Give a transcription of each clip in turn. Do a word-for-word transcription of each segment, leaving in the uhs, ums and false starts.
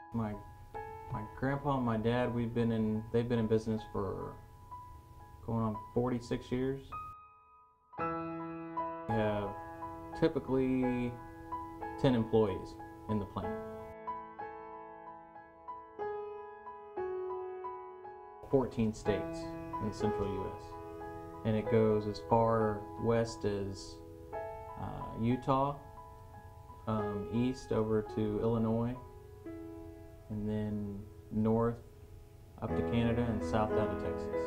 My my grandpa and my dad, we've been in they've been in business for going on forty-six years. We have typically ten employees in the plant. fourteen states in the central U S And it goes as far west as uh, Utah, um, east over to Illinois, and then north up to Canada and south down to Texas.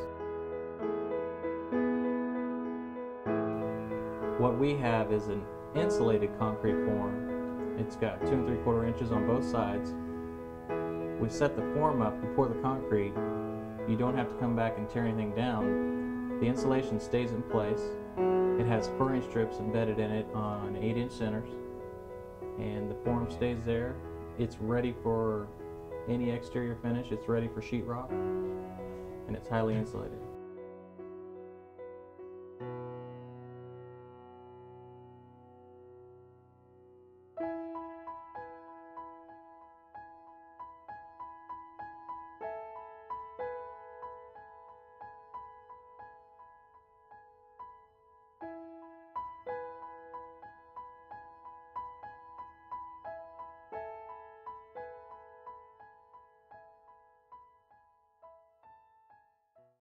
What we have is an insulated concrete form. It's got two and three quarter inches on both sides. We set the form up, we pour the concrete. You don't have to come back and tear anything down. The insulation stays in place. It has furring strips embedded in it on eight inch centers, and the form stays there. It's ready for any exterior finish. It's ready for sheetrock, and it's highly insulated.